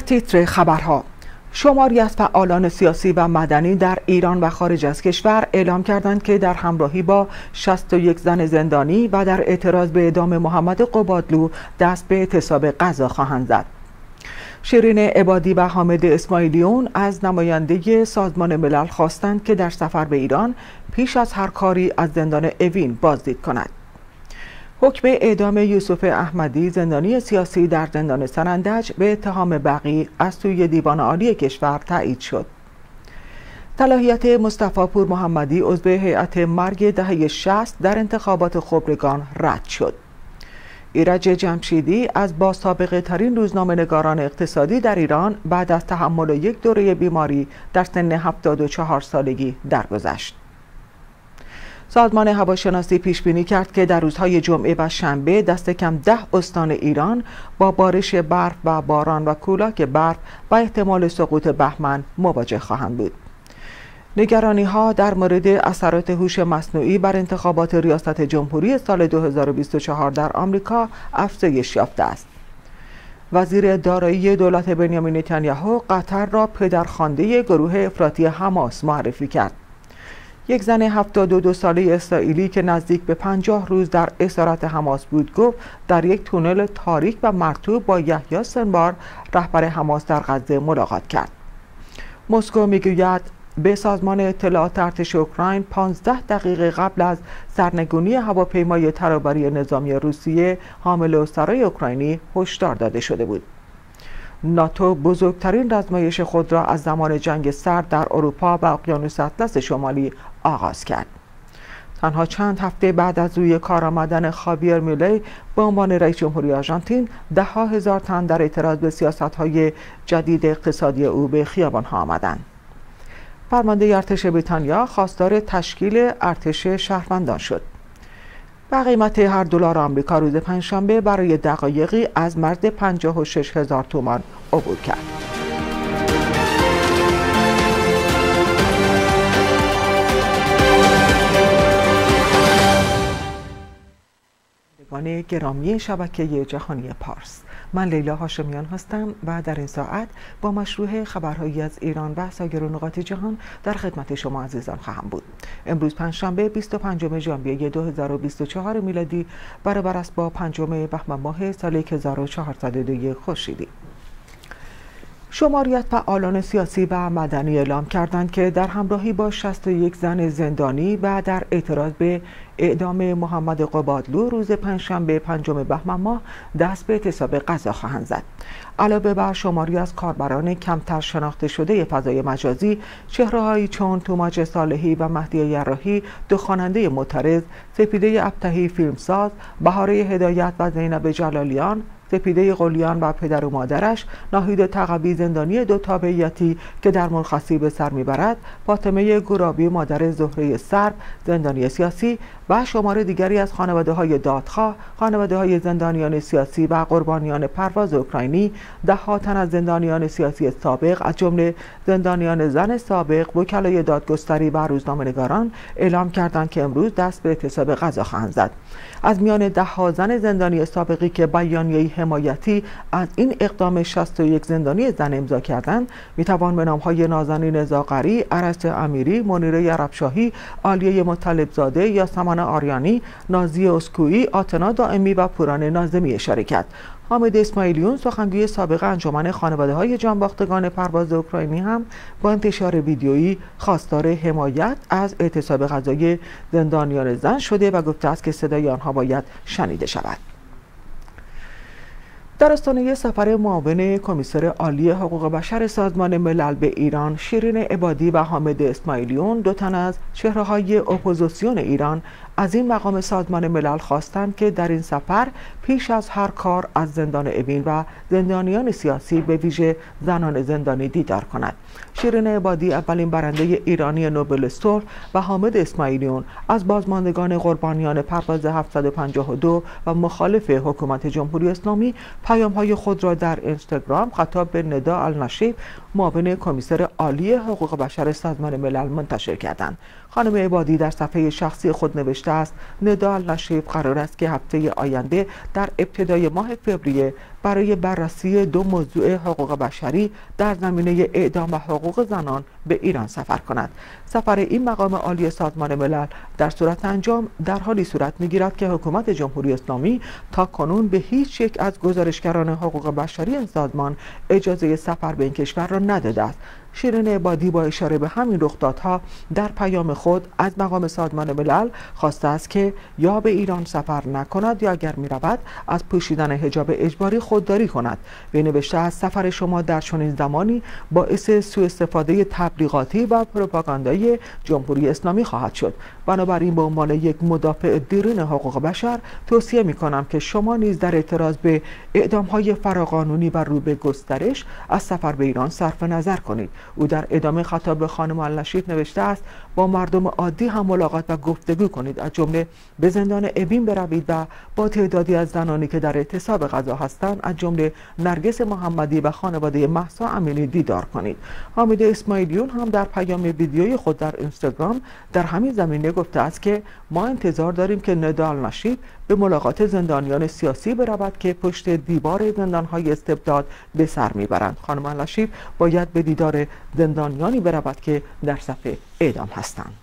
تیتر خبرها: شماری از فعالان سیاسی و مدنی در ایران و خارج از کشور اعلام کردند که در همراهی با 61 زن زندانی و در اعتراض به اعدام محمد قبادلو دست به اعتصاب غذا خواهند زد. شیرین عبادی و حامد اسماعیلیون از نماینده سازمان ملل خواستند که در سفر به ایران پیش از هر کاری از زندان اوین بازدید کند. حکم اعدام یوسف احمدی زندانی سیاسی در زندان سنندج به اتهام بغی از سوی دیوان عالی کشور تایید شد. صلاحیت مصطفی پور محمدی عضو هیئت مرگ دهه 60 در انتخابات خبرگان رد شد. ایرج جمشیدی از با سابقه ترین روزنامه‌نگاران اقتصادی در ایران بعد از تحمل یک دوره بیماری در سن 74 سالگی درگذشت. سازمان هواشناسی پیش بینی کرد که در روزهای جمعه و شنبه دست کم 10 استان ایران با بارش برف و باران و کولاک برف و احتمال سقوط بهمن مواجه خواهند بود. نگرانی‌ها در مورد اثرات هوش مصنوعی بر انتخابات ریاست جمهوری سال 2024 در آمریکا افزایش یافته است. وزیر دارایی دولت بنیامین نتانیاهو قطر را پدرخوانده گروه افراطی حماس معرفی کرد. یک زن 72 ساله اسرائیلی که نزدیک به 50 روز در اسارت حماس بود گفت در یک تونل تاریک و مرطوب با یحیی سنوار رهبر حماس در غزه ملاقات کرد. مسکو میگوید به سازمان اطلاعات ارتش اوکراین 15 دقیقه قبل از سرنگونی هواپیمای ترابری نظامی روسیه حامل اسرای اوکراینی هشدار داده شده بود. ناتو بزرگترین رزمایش خود را از زمان جنگ سرد در اروپا و اقیانوس اطلس شمالی آغاز کرد. تنها چند هفته بعد از روی کار آمدن خاویر میلی به عنوان رئیس جمهوری آرژانتین، ده‌ها هزار تن در اعتراض به سیاست‌های جدید اقتصادی او به خیابان‌ها آمدند. فرمانده ارتش بریتانیا خواستار تشکیل ارتش شهروندان شد. و قیمت هر دلار آمریکا روز پنجشنبه برای دقایقی از مرز 56,000 تومان عبور کرد. گرامی شبکه جهانی پارس، من لیلا هاشمیان هستم و در این ساعت با مشروع خبرهایی از ایران و سایر نقاط جهان در خدمت شما عزیزان خواهم بود. امروز پنجشنبه 25 ژانویه 2024 میلادی برابر است با 5 بهمن ماه سال 1402 خورشیدی. شماری از فعالان سیاسی و مدنی اعلام کردند که در همراهی با 61 زن زندانی و در اعتراض به اعدام محمد قبادلو روز پنجشنبه 5 بهمن ماه دست به اعتصاب غذا خواهند زد. علاوه بر شماری از کاربران کمتر شناخته شده فضای مجازی، چهره‌هایی چون توماج صالحی و مهدی یراحی دو خواننده معترض، سپیده ابطحی فیلمساز، بهاره هدایت و زینب جلالیان، سپیده قلیان و پدر و مادرش، ناهید تقوی زندانی دو تابعیتی که در مرخصی به سر میبرد، فاطمه گرابی مادر زهره سرب زندانی سیاسی و شمار دیگری از خانواده‌های دادخواه، خانواده‌های زندانیان سیاسی و قربانیان پرواز اوکراینی، ده‌ها تن از زندانیان سیاسی سابق از جمله زندانیان زن سابق، وکلای دادگستری و روزنامه‌نگاران اعلام کردند که امروز دست به اعتصاب غذا خواهند زد. از میان ده‌ها زن زندانی سابقی که بیانیه‌ای حمایتی از این اقدام 61 زندانی زن امضا کردند، میتوان به نام‌های نازنین زاغری، ارسطو امیری، منیره عربشاهی، عالیه مطلبزاده، یاسمن آریانی، نازی اسکویی، آتنا دائمی و پوران ناظمی اشاره کرد. حامد اسماعیلیون سخنگوی سابق انجمن خانواده‌های جانباختگان پرواز اوکراینی هم با انتشار ویدیویی خواستار حمایت از اعتصاب غذای زندانیان زن شده و گفته است که صدای آنها باید شنیده شود. در آستانه سفر معاون کمیسر عالی حقوق بشر سازمان ملل به ایران، شیرین عبادی و حامد اسماعیلیون دو تن از چهره‌های اپوزیسیون ایران از این مقام سازمان ملل خواستند که در این سفر پیش از هر کار از زندان اوین و زندانیان سیاسی به ویژه زنان زندانی دیدار کند. شیرین عبادی اولین برنده ایرانی نوبل صلح و حامد اسماعیلیون از بازماندگان قربانیان پرواز 752 و مخالف حکومت جمهوری اسلامی پیام‌های خود را در اینستاگرام خطاب به ندا النشیب، معاون کمیسر عالی حقوق بشر سازمان ملل منتشر کردند. خانم عبادی در صفحه شخصی خود نوشته است: ندا النشیب قرار است که هفته آینده در ابتدای ماه فوریه برای بررسی دو موضوع حقوق بشری در زمینه اعدام و حقوق زنان به ایران سفر کند. سفر این مقام عالی سازمان ملل در صورت انجام در حالی صورت می‌گیرد که حکومت جمهوری اسلامی تا کنون به هیچ یک از گزارشگران حقوق بشری این سازمان اجازه سفر به این کشور را نداده است. شیرین عبادی با اشاره به همین رخدادها در پیام خود از مقام سازمان ملل خواسته است که یا به ایران سفر نکند یا اگر می‌رود از پوشیدن حجاب اجباری خودداری کند. وی نوشته است سفر شما در چنین زمانی باعث سوء استفاده تبلیغاتی و پروپاگاندایی جمهوری اسلامی خواهد شد. بنابراین به عنوان یک مدافع دیرین حقوق بشر توصیه می‌کنم که شما نیز در اعتراض به اعدام‌های فراقانونی و رو به گسترش از سفر به ایران صرف نظر کنید. او در ادامه خطاب به خانم النشید نوشته است با مردم عادی هم ملاقات و گفتگو کنید، از جمله به زندان اوین بروید و با تعدادی از زنانی که در اعتصاب غذا هستند از جمله نرگس محمدی و خانواده مهسا امینی دیدار کنید. حامد اسماعیلیون هم در پیام ویدیویی خود در اینستاگرام در همین زمینه گفته است که ما انتظار داریم که ندا النشید به ملاقات زندانیان سیاسی برود که پشت دیوار زندان‌های استبداد به سر میبرند. خانم النشید باید به دیدار زندانیانی برود که در صف اعدام هستند.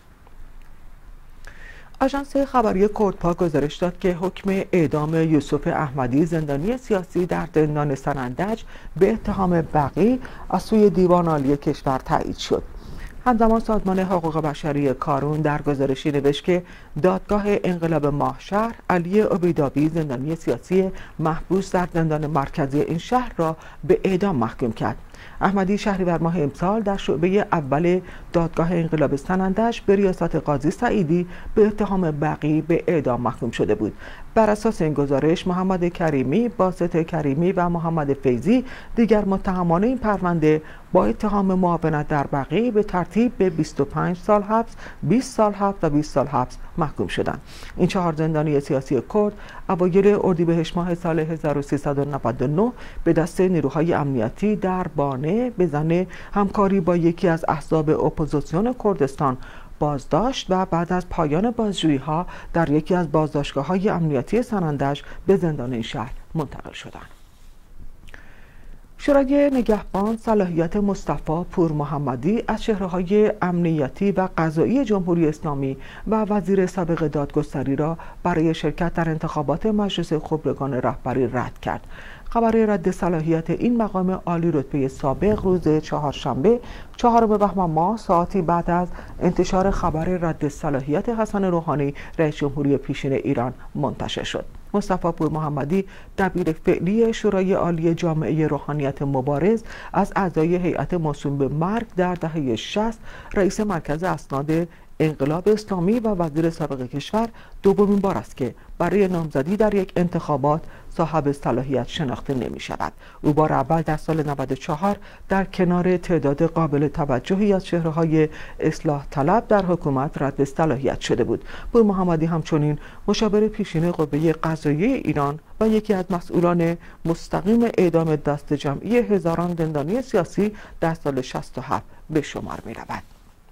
آژانس خبری کردپا گزارش داد که حکم اعدام یوسف احمدی زندانی سیاسی در زندان سنندج به اتهام بغی از سوی دیوان عالی کشور تایید شد. همزمان سازمان حقوق بشری کارون در گزارشی نوشت که دادگاه انقلاب ماهشهر علی عبیدابی زندانی سیاسی محبوس در زندان مرکزی این شهر را به اعدام محکوم کرد. احمدی شهریور ماه امسال در شعبه اول دادگاه انقلاب سنندج به ریاست قاضی سعیدی به اتهام بغی به اعدام محکوم شده بود. بر اساس این گزارش محمد کریمی، باسط کریمی و محمد فیضی دیگر متهمان این پرونده با اتهام معاونت در بغی به ترتیب به 25 سال حبس، 20 سال حبس و 20 سال حبس محکوم شدند. این چهار زندانی سیاسی کرد اوایل اردیبهشت ماه سال 1399 به دست نیروهای امنیتی در بانه به زن همکاری با یکی از احزاب اپوزیسیون کردستان بازداشت و بعد از پایان بازجویی‌ها در یکی از بازداشتگاه‌های امنیتی سنندج به زندان این شهر منتقل شدند. شورای نگهبان صلاحیت مصطفی پور محمدی از چهره‌های امنیتی و قضایی جمهوری اسلامی و وزیر سابق دادگستری را برای شرکت در انتخابات مجلس خبرگان رهبری رد کرد. خبر رد صلاحیت این مقام عالی رتبه سابق روز چهارشنبه 4 بهمن ماه ساعتی بعد از انتشار خبر رد صلاحیت حسن روحانی رئیس جمهوری پیشین ایران منتشر شد. مصطفی پور محمدی دبیر فعلی شورای عالی جامعه روحانیت مبارز از اعضای هیئت موسوم به مرگ در دهه 60 رئیس مرکز اسناد انقلاب اسلامی و وزیر سابق کشور دومین بار است که برای نامزدی در یک انتخابات صاحب صلاحیت شناخته نمی شود. او بار اول در سال 94 در کنار تعداد قابل توجهی از چهره‌های اصلاح طلب در حکومت رد صلاحیت شده بود. پور محمدی همچنین مشاور پیشین قوه قضاییه ایران و یکی از مسئولان مستقیم اعدام دست جمعی هزاران زندانی سیاسی در سال 67 به شمار می رود.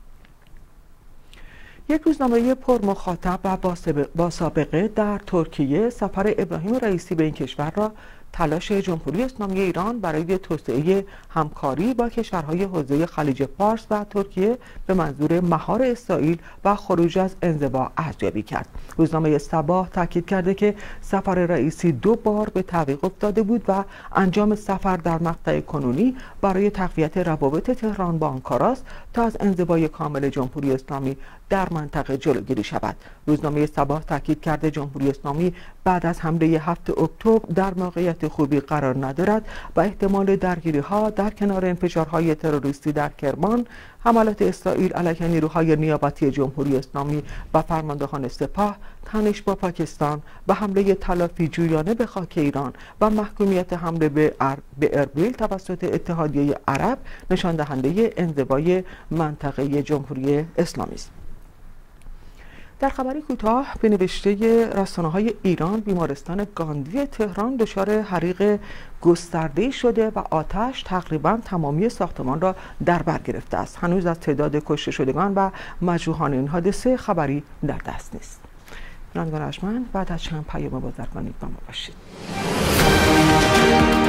یک روزنامه پرمخاطب و با سابقه در ترکیه سفر ابراهیم رئیسی به این کشور را تلاش جمهوری اسلامی ایران برای توسعه همکاری با کشورهای حوزه خلیج فارس و ترکیه به منظور مهار اسرائیل و خروج از انزوا ارزیابی کرد. روزنامه صباح تاکید کرده که سفر رئیسی 2 بار به تعویق افتاده بود و انجام سفر در مقطع کنونی برای تقویت روابط تهران با آنکارا است تا از انزوای کامل جمهوری اسلامی در منطقه جلوگیری شود. روزنامه صباح تاکید کرده جمهوری اسلامی بعد از حمله 7 اکتبر در موقعیت خوبی قرار ندارد و احتمال درگیری‌ها در کنار انفجارهای تروریستی در کرمان، حملات اسرائیل علیه نیروهای نیابتی جمهوری اسلامی و فرماندهان سپاه، تنش با پاکستان و حمله تلافی جویانه به خاک ایران و محکومیت حمله به اربیل توسط اتحادیه عرب نشان دهنده انزوای منطقه جمهوری اسلامی است. در خبری کوتاه به نوشته رسانه‌های ایران، بیمارستان گاندی تهران دچار حریق گسترده‌ای شده و آتش تقریباً تمامی ساختمان را در بر گرفته است. هنوز از تعداد کشته شدگان و مجروحان این حادثه خبری در دست نیست. بینندگان ارجمند، بعد از چند پیام بازرگانی با ما باشید.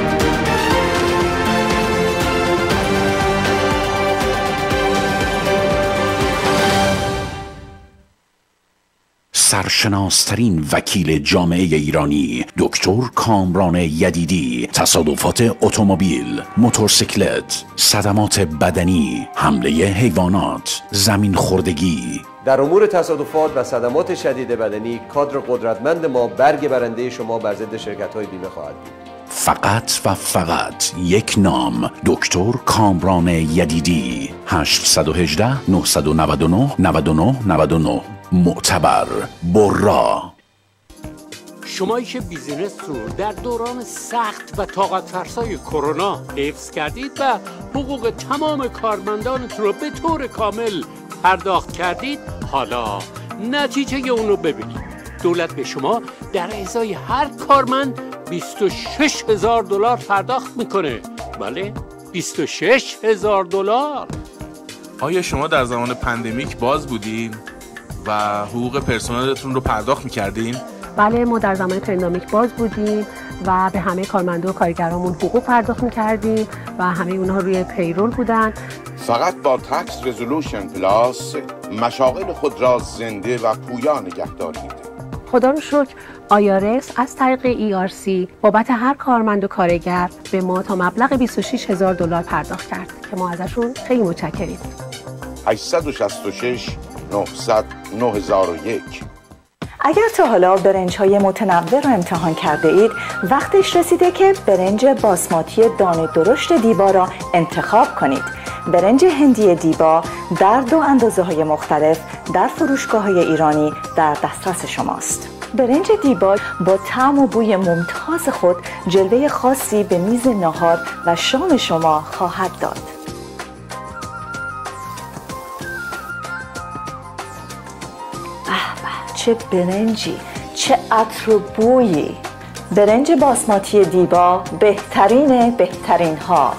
سرشناسترین وکیل جامعه ایرانی دکتر کامران یدیدی، تصادفات اتومبیل، موتورسیکلت، صدمات بدنی، حمله حیوانات، زمین خوردگی. در امور تصادفات و صدمات شدید بدنی کادر قدرتمند ما برگ برنده شما بر ضد شرکت‌های بیمه خواهد بود. فقط و فقط یک نام، دکتر کامران یدیدی. 818 999 99 99. معتبر، برا. شمایی که بیزینس رو در دوران سخت و طاقت فرسای کرونا حفظ کردید و حقوق تمام کارمندانتون رو به طور کامل پرداخت کردید، حالا نتیجه اون رو ببینید. دولت به شما در ازای هر کارمند 26,000 دلار پرداخت میکنه. بله، 26,000 دلار. آیا شما در زمان پندمیک باز بودین و حقوق پرسنلتون رو پرداخت میکردین؟ بله، ما در زمان پندمیک باز بودیم و به همه کارمندا و کارگرامون حقوق پرداخت میکردیم و همه اونها روی پیرول بودن. فقط با تکس رزولوشن پلاس مشاغل خود را زنده و پویا نگه دارید. خدا رو شکر آیارس از طریق ERC بابت هر کارمند و کارگر به ما تا مبلغ 26,000 دلار پرداخت کرد که ما ازشون خیلی متشکریم. 866 900 9001. اگر تا حالا برنج‌های متنوع رو امتحان کرده اید، وقتش رسیده که برنج باسماتی دانه درشت دیبا را انتخاب کنید. برنج هندی دیبا در 2 اندازه‌های مختلف در فروشگاه‌های ایرانی در دسترس شماست. برنج دیبا با طعم و بوی ممتاز خود جلوه خاصی به میز ناهار و شام شما خواهد داد. چه برنجی، چه عطر و بویی. برنج باسماتی دیبا بهترین ها.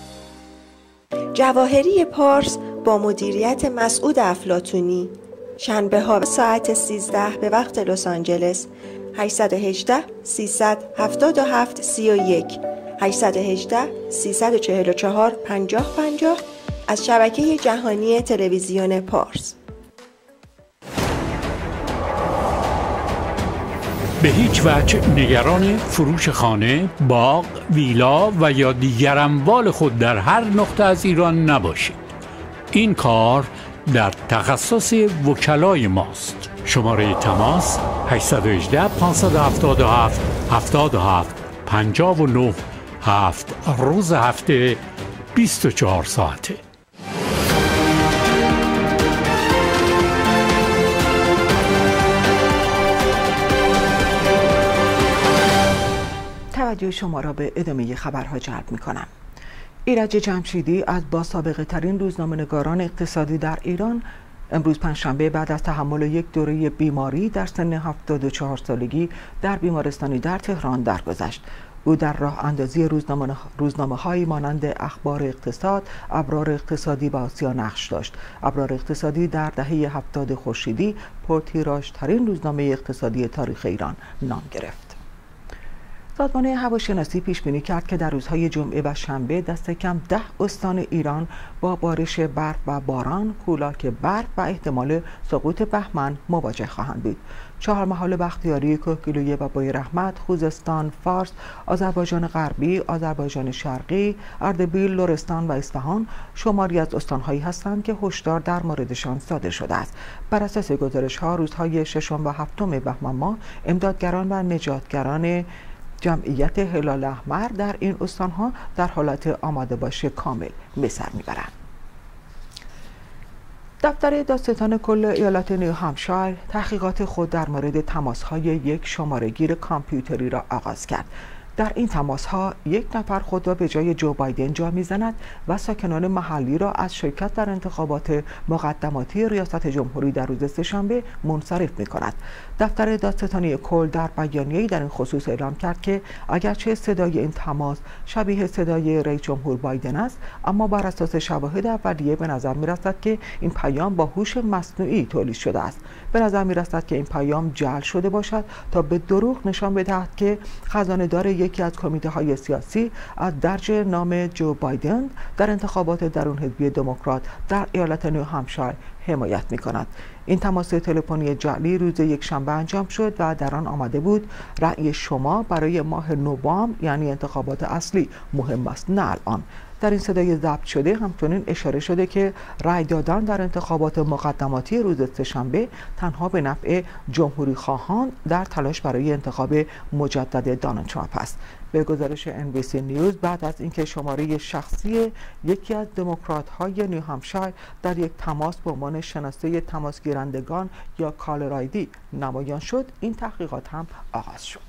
جواهری پارس با مدیریت مسعود افلاطونی، شنبه ها ساعت 13 به وقت لس آنجلس. 818 377 31 818 344 5050 از شبکه جهانی تلویزیون پارس. به هیچ وجه نگران فروش خانه، باغ، ویلا و یا دیگر اموال خود در هر نقطه از ایران نباشید. این کار در تخصص وکلای ماست. شماره تماس 818 577 77 59 7. روز هفته 24 ساعته. توجه شما را به ادامه خبرها جلب می کنم. ایرج جمشیدی از باسابقه ترین روزنامه‌نگاران اقتصادی در ایران امروز پنجشنبه بعد از تحمل یک دوره بیماری در سن 74 سالگی در بیمارستانی در تهران درگذشت. او در راه اندازی روزنامه‌هایی مانند اخبار اقتصاد، ابرار اقتصادی و آسیا نقش داشت. ابرار اقتصادی در دهه 70 خورشیدی پرتیراژترین روزنامه اقتصادی تاریخ ایران نام گرفت. سازمان هواشناسی پیش بینی کرد که در روزهای جمعه و شنبه دست کم 10 استان ایران با بارش برف و باران، کولاک برف و احتمال سقوط بهمن مواجه خواهند بود. چهارمحال بختیاری، کهگیلویه و بوی رحمت، خوزستان، فارس، آذربایجان غربی، آذربایجان شرقی، اردبیل، لرستان و اصفهان شماری از استانهایی هستند که هشدار در موردشان صادر شده است. بر اساس گزارش‌ها روزهای 6 و 7 بهمن ماه امدادگران و نجاتگران جمعیت هلال احمر در این استانها در حالت آماده باش کامل به سر میبرند. دفتر دادستان کل ایالت نیو همشایر تحقیقات خود در مورد تماس‌های یک شماره‌گیر کامپیوتری را آغاز کرد. در این تماس‌ها یک نفر خود را به جای جو بایدن جا می‌زند و ساکنان محلی را از شرکت در انتخابات مقدماتی ریاست جمهوری در روز سه‌شنبه منصرف می‌کند. دفتر دادستانی کل در بیانیه‌ای در این خصوص اعلام کرد که اگرچه صدای این تماس شبیه صدای رئیس جمهور بایدن است، اما بر اساس شواهد اولیه به نظر می‌رسد که این پیام با هوش مصنوعی تولید شده است. به نظر می‌رسد که این پیام جعل شده باشد تا به دروغ نشان بدهد که خزانه‌دار یکی از کمیته‌های سیاسی از درج نام جو بایدن در انتخابات درون حزبی دموکرات در ایالت نیو همشایر حمایت می‌کند. این تماس تلفنی جعلی روز یکشنبه انجام شد و در آن آمده بود رأی شما برای ماه نوامبر یعنی انتخابات اصلی مهم است نه الان. در این صدای ضبط شده همچنین اشاره شده که رأی دادن در انتخابات مقدماتی روز سه‌شنبه تنها به نفع جمهوری خواهان در تلاش برای انتخاب مجدد دونالد ترامپ است. به گزارش NBC نیوز بعد از اینکه شماره شخصی یکی از دموکرات‌های نیوهمشایر در یک تماس به عنوان شناسه تماس گیرندگان یا کالر آیدی نمایان شد، این تحقیقات هم آغاز شد.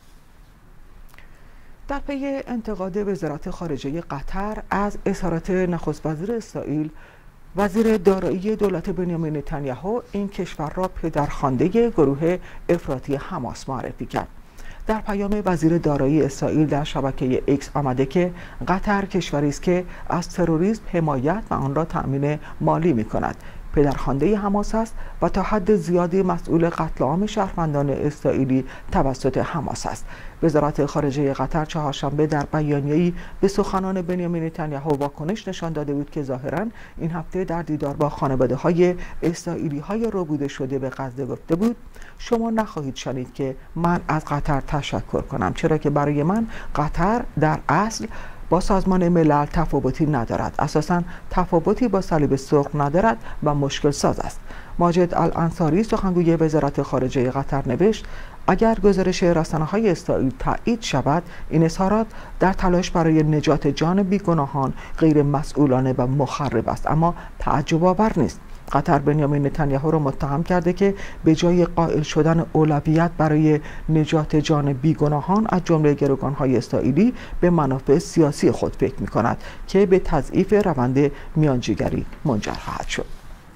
در پی انتقاد وزارت خارجه قطر از اظهارات نخست وزیر اسرائیل، وزیر دارایی دولت بنیامین نتانیاهو این کشور را پدرخوانده گروه افراطی حماس معرفی کرد. در پیام وزیر دارایی اسرائیل در شبکه ایکس آمده که قطر کشوری است که از تروریسم حمایت و آن را تأمین مالی می‌کند. پدرخوانده حماس است و تا حد زیادی مسئول قتل عام شهروندان اسرائیلی توسط حماس است. وزارت خارجه قطر چهارشنبه در بیانیه‌ای به سخنان بنیامین نتانیاهو واکنش نشان داده بود که ظاهراً این هفته در دیدار با خانواده‌های اسرائیلی‌های ربوده شده به غزه گفته بود شما نخواهید شنید که من از قطر تشکر کنم، چرا که برای من قطر در اصل با سازمان ملل تفاوتی ندارد، اساساً تفاوتی با صلیب سرخ ندارد و مشکل ساز است. ماجد الانصاری سخنگوی وزارت خارجه قطر نوشت اگر گزارش رسانه‌های اسرائیل تایید شود این اظهارات در تلاش برای نجات جان بیگناهان غیر مسئولانه و مخرب است، اما تعجب آور نیست. قطر بنیامین نتانیاهو را متهم کرده که به جای قائل شدن اولویت برای نجات جان بیگناهان از جمله گروگان‌های اسرائیلی به منافع سیاسی خود فکر می‌کند که به تضعیف روند میانجیگری منجر خواهد شد.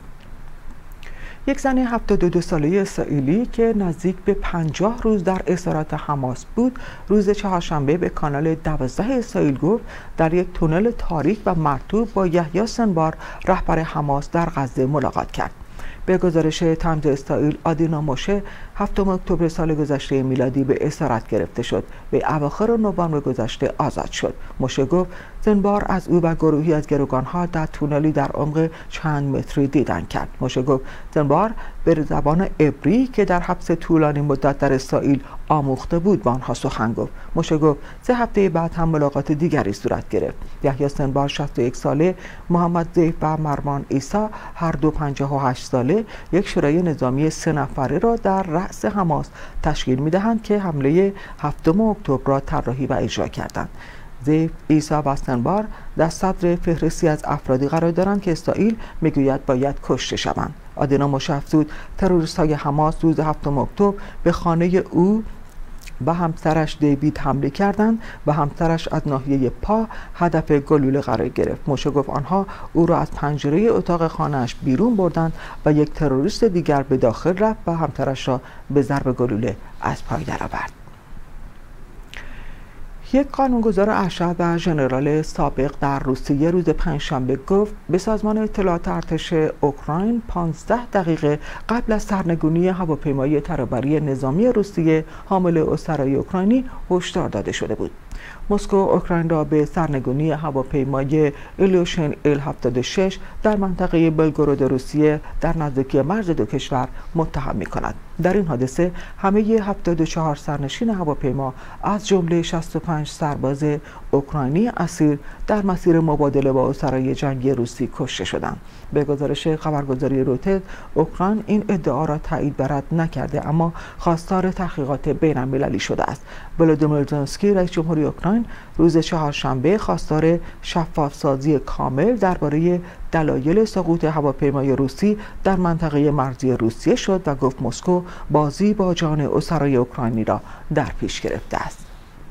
یک زن 72 ساله اسرائیلی که نزدیک به 50 روز در اسارت حماس بود، روز چهارشنبه به کانال 12 اسرائیل گفت در یک تونل تاریک و مرطوب با یحیی سنوار رهبر حماس در غزه ملاقات کرد. به گزارش تایمز اسرائیل، آدینا موشه 7 اکتبر سال گذشته میلادی به اسارت گرفته شد. به اواخر نوامبر گذشته آزاد شد. موشه گفت سنوار از او و گروهی از گروگان‌ها در تونلی در عمق چند متری دیدن کرد. موشه گفت سنوار به زبان عبری که در حبس طولانی مدت در اسرائیل آموخته بود با آنها سخن گفت. موشه گفت 3 هفته بعد هم ملاقات دیگری صورت گرفت. یحیی سنوار 61 ساله، محمد ضیف و مروان عیسی هر دو 58 ساله یک شورای نظامی 3 نفره را در رأس حماس تشکیل می‌دهند که حمله 7 اکتبر را طراحی و اجرا کردند. ضیف، عیسی و سنوار در صدر فهرستی از افرادی قرار دارند که اسرائیل میگوید باید کشته شوند. آدینا موشه افزود تروریست‌های حماس روز 7 اکتبر به خانه او و همسرش دیوید حمله کردند و همسرش از ناحیه پا هدف گلوله قرار گرفت. موشه گفت آنها او را از پنجره اتاق خانه‌اش بیرون بردند و یک تروریست دیگر به داخل رفت و همسرش را به ضرب گلوله از پای درآورد. یک قانونگذار ارشد و ژنرال سابق در روسیه روز پنجشنبه گفت به سازمان اطلاعات ارتش اوکراین 15 دقیقه قبل از سرنگونی هواپیمای ترابری نظامی روسیه حامل اسرای اوکراینی هشدار داده شده بود. مسکو اوکراین را به سرنگونی هواپیمای ایلیوشن Il-76 در منطقه بلگورود روسیه در نزدیکی مرز دو کشور متهم می‌کند. در این حادثه همه 74 سرنشین هواپیما از جمله 65 سرباز اوکراینی اسیر در مسیر مبادله با اسرای جنگی روسی کشته شدند. به گزارش خبرگزاری رویترز، اوکراین این ادعا را تایید و رد نکرده اما خواستار تحقیقات بین‌المللی شده است. ولودیمیر زلنسکی رئیس جمهوری اوکراین روز چهارشنبه خواستار شفاف‌سازی کامل درباره دلایل سقوط هواپیمای روسی در منطقه مرزی روسیه شد و گفت مسکو بازی با جان اسرای اوکراینی را در پیش گرفته است.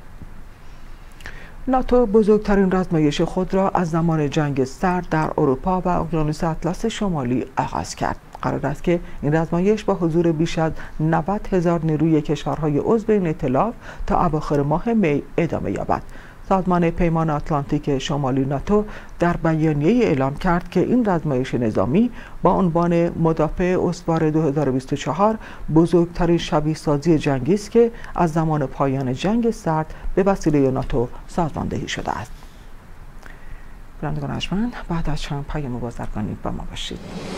ناتو بزرگترین رزمایش خود را از زمان جنگ سرد در اروپا و اقیانوس اطلس شمالی آغاز کرد. قرار است که این رزمایش با حضور بیش از 90,000 نیروی کشورهای عضو این ائتلاف تا اواخر ماه می ادامه یابد. سازمان پیمان آتلانتیک شمالی ناتو در بیانیه‌ای اعلام کرد که این رزمایش نظامی با عنوان مدافع استوار 2024 بزرگترین شبیه‌سازی جنگی است که از زمان پایان جنگ سرد به وسیله ناتو سازماندهی شده است. بینندگان ارجمند، بعد از چند پیام بازرگانی با ما باشید.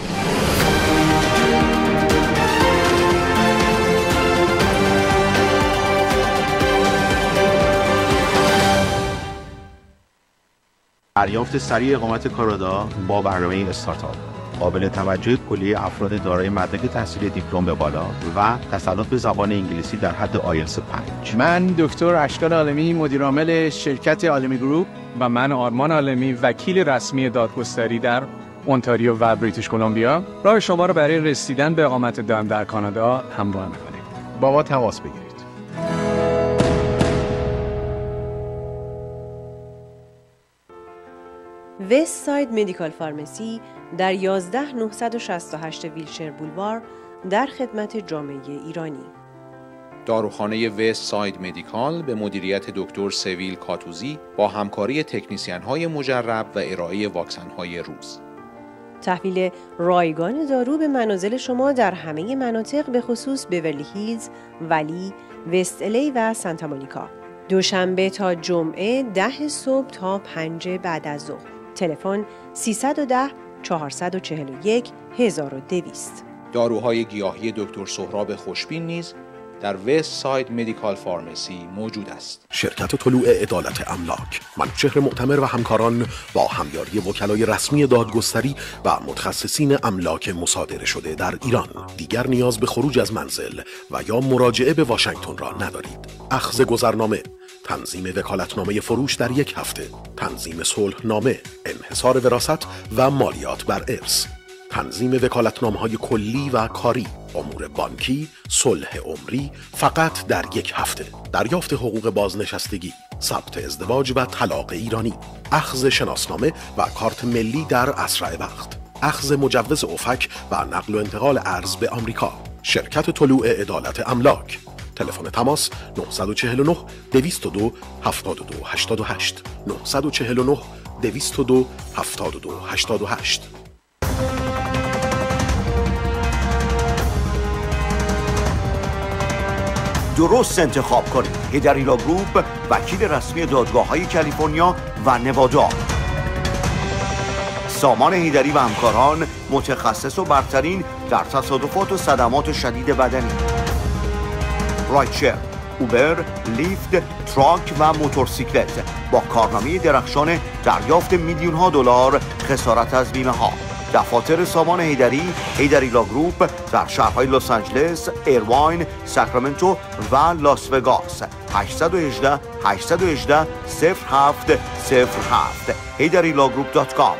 دریافت سریع اقامت کانادا با برنامه استارتاپ، قابل توجه کلیه افراد دارای مدرک تحصیلی دیپلم به بالا و تسلط به زبان انگلیسی در حد آیلتس 5. من دکتر اشکان عالمی، مدیر عامل شرکت عالمی گروپ، و من آرمان عالمی، وکیل رسمی دادگستری در اونتاریو و بریتیش کلمبیا، راه شما را برای رسیدن به اقامت دائم در کانادا همراه می‌کنیم. با ما تماس بگیرید. وست ساید مدیکال فارمسی در 11968 ویلشر بولوار در خدمت جامعه ایرانی. داروخانه وست ساید مدیکال به مدیریت دکتر سویل کاتوزی با همکاری تکنیسیان‌های مجرب و ارائه واکسن‌های روز. تحویل رایگان دارو به منازل شما در همه مناطق به خصوص بیورلی هیلز، ولی، وست الی و سانتا مونیکا. دوشنبه تا جمعه 10 صبح تا 5 بعد از ظهر. تلفن 310 441 1200. داروهای گیاهی دکتر سهراب خوشبین نیز در وست ساید مدیکال فارمسی موجود است. شرکت طلوع عدالت املاک، منوچهر معتمر و همکاران با همیاری وکلای رسمی دادگستری و متخصصین املاک مصادره شده در ایران دیگر نیاز به خروج از منزل و یا مراجعه به واشنگتن را ندارید. اخذ گذرنامه، تنظیم وکالتنامه فروش در 1 هفته، تنظیم صلحنامه، انحصار وراثت و مالیات بر ارث، تنظیم وکالتنامه‌های کلی و کاری، امور بانکی، صلح عمری فقط در 1 هفته، دریافت حقوق بازنشستگی، ثبت ازدواج و طلاق ایرانی، اخذ شناسنامه و کارت ملی در اسرع وقت، اخذ مجوز افک و نقل و انتقال ارز به آمریکا. شرکت طلوع عدالت املاک. تلفن تماس 949 202 72 88 949 202 72 88. درست انتخاب کنید. هیدری لا گروپ، وکیل رسمی دادگاه‌های کالیفرنیا و نوادا. سامان هیدری و همکاران، متخصص و برترین در تصادفات و صدمات شدید بدنی. رایتشر، اوبر، لیفت، تراک و موتورسیکلت با کارنامه درخشان دریافت میلیون‌ها دلار خسارت از بیمه ها. دفاتر سامان هیدری لا گروپ در شهرهای لس آنجلس، ایرواین، ساکرامنتو و لاس وگاس. 818 818 0707 HeyDaddyLawGroup.com.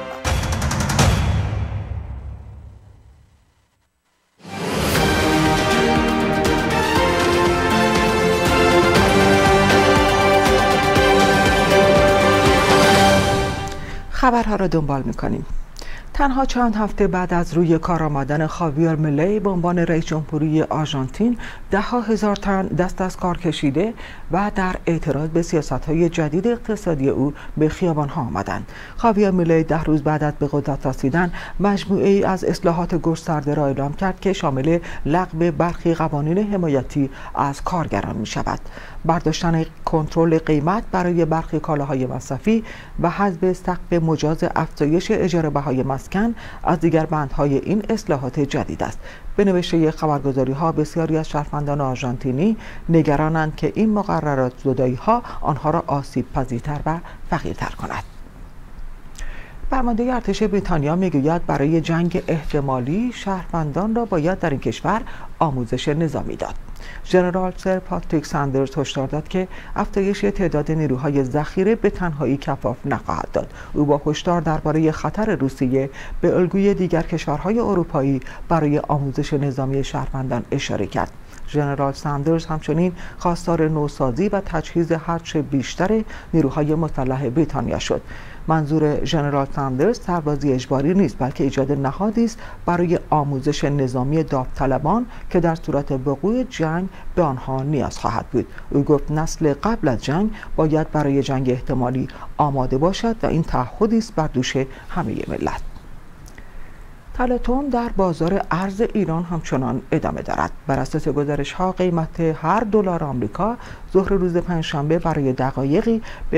خبرها را دنبال می‌کنیم. تنها چند هفته بعد از روی کار آمدن خاویر میلی به عنوان رئیس جمهوری آرژانتین، ده‌ها هزار تن دست از کار کشیده و در اعتراض به سیاست‌های جدید اقتصادی او به خیابان‌ها آمدند. خاویر میلی 10 روز بعد از به قدرت رسیدن مجموعه‌ای از اصلاحات گسترده را اعلام کرد که شامل لغو برخی قوانین حمایتی از کارگران می‌شود، برداشتن کنترل قیمت برای برخی کالاهای مصرفی و حذف سقف مجاز افزایش اجاره بهای مسکن از دیگر بندهای این اصلاحات جدید است. به نوشته خبرگزاری‌ها، بسیاری از شهروندان آرژانتینی نگرانند که این مقررات زدایی‌ها آنها را آسیب‌پذیرتر و فقیرتر کند. فرمانده ارتش بریتانیا میگوید برای جنگ احتمالی شهروندان را باید در این کشور آموزش نظامی داد. ژنرال سر پاتریک ساندرز هشدار داد که افزایش تعداد نیروهای ذخیره به تنهایی کفاف نخواهد داد. او با هشدار درباره خطر روسیه به الگوی دیگر کشورهای اروپایی برای آموزش نظامی شهروندان اشاره کرد. ژنرال ساندرز همچنین خواستار نوسازی و تجهیز هرچه بیشتر نیروهای مسلح بریتانیا شد. منظور ژنرال ساندرز سربازی اجباری نیست، بلکه ایجاد نهادی است برای آموزش نظامی داوطلبان که در صورت وقوع جنگ به آنها نیاز خواهد بود. او گفت نسل قبل از جنگ باید برای جنگ احتمالی آماده باشد و این تعهدی است بر دوش همه ملت. تلاطم در بازار ارز ایران همچنان ادامه دارد. بر اساس گزارش‌ها قیمت هر دلار آمریکا ظهر روز پنجشنبه برای دقایقی به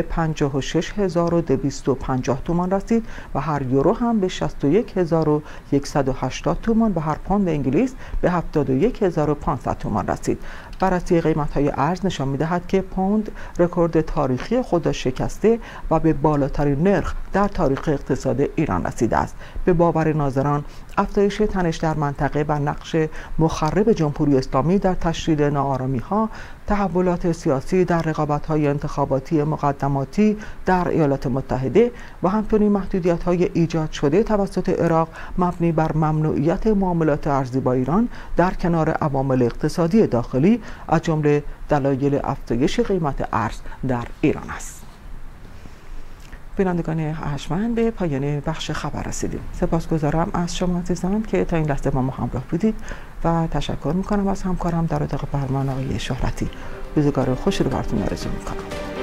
56250 تومان رسید و هر یورو هم به 61180 تومان و هر پوند انگلیس به 71500 تومان رسید. بررسی قیمت‌های ارز نشان می‌دهد که پوند رکورد تاریخی خود را شکسته و به بالاترین نرخ در تاریخ اقتصاد ایران رسیده است. به باور ناظران افزایش تنش در منطقه و نقش مخرب جمهوری اسلامی در تشدید ناآرامی‌ها، تحولات سیاسی در رقابت‌های انتخاباتی مقدماتی در ایالات متحده و همچنین محدودیت‌های ایجاد شده توسط عراق مبنی بر ممنوعیت معاملات ارزی با ایران در کنار عوامل اقتصادی داخلی از جمله دلایل افزایش قیمت ارز در ایران است. بینندگان ارجمند، به پایان بخش خبر رسیدیم. سپاسگزارم از شما عزیزان که تا این لحظه با ما همراه بودید و تشکر میکنم از همکارم در اتاق فرمان آقای شهرتی. روزگار خوشی رو براتون آرزو میکنم.